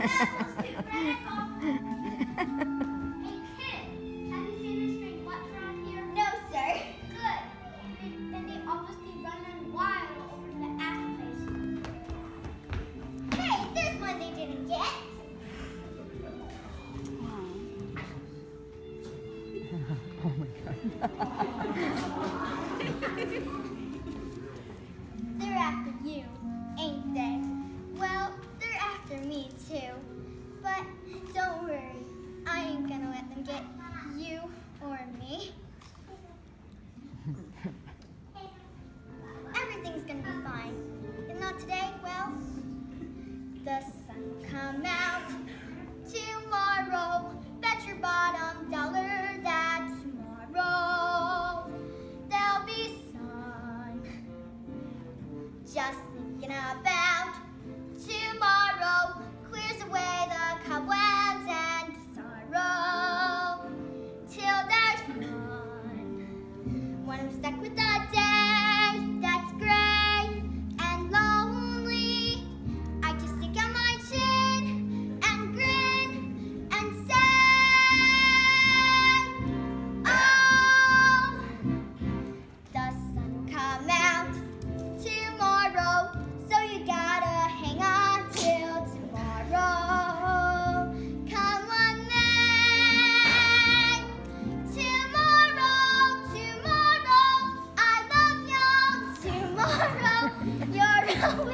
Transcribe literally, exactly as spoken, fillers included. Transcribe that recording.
No, sir. Good. Then they all must be running wild over to the apple place. Hey, there's one they didn't get. Oh my God. They're after you, ain't they? Well, they're after me too. But don't worry, I ain't gonna let them get you or me. Everything's gonna be fine. If not today, well, the sun will come out tomorrow. Bet your bottom dollar that tomorrow there'll be sun. Just thinking about tomorrow clears away the cobwebs and sorrow till there's none. When I'm stuck with a day that's gray and lonely, I just stick out my chin and grin and say, oh, the sun will come out tomorrow, so you gotta hang on till tomorrow. Come on then, tomorrow, tomorrow, I love you, tomorrow, you're always